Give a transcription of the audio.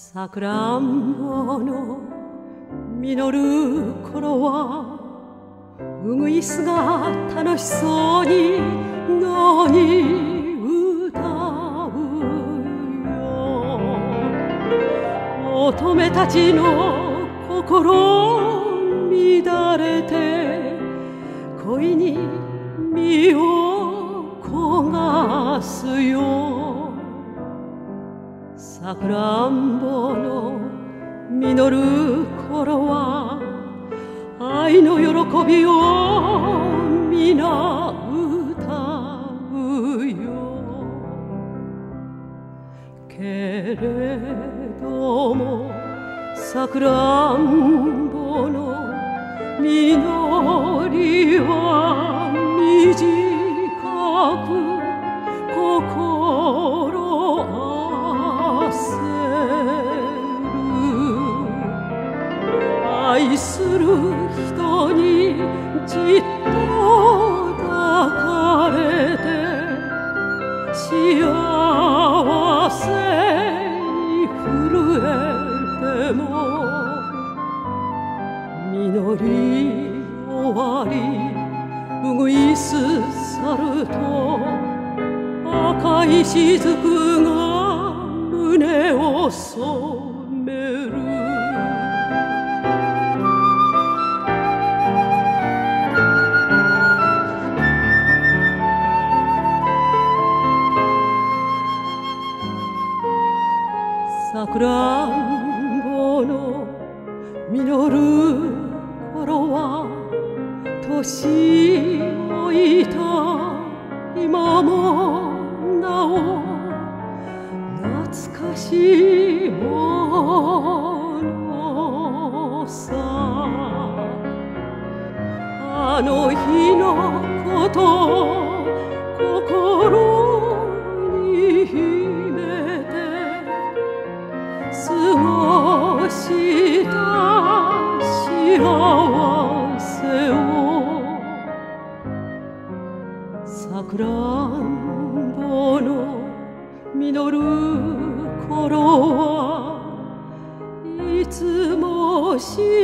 さくらんぼの実る頃はウグイスが楽しそうに野に歌うよ。乙女たちの心乱れて恋に身を焦がすよ。さくらんぼの実る頃は愛の喜びを皆歌うよ。けれどもさくらんぼの実りは短く心あせる。愛する人にじっと抱かれて幸せに震えても実り終わりウグイス去ると赤い雫が胸を染める。さくらんぼの実る頃は年老いた今もなお懐かしいものさ。あの日のこと心に秘めて過ごした幸せを。さくらんぼの実る頃はいつも幸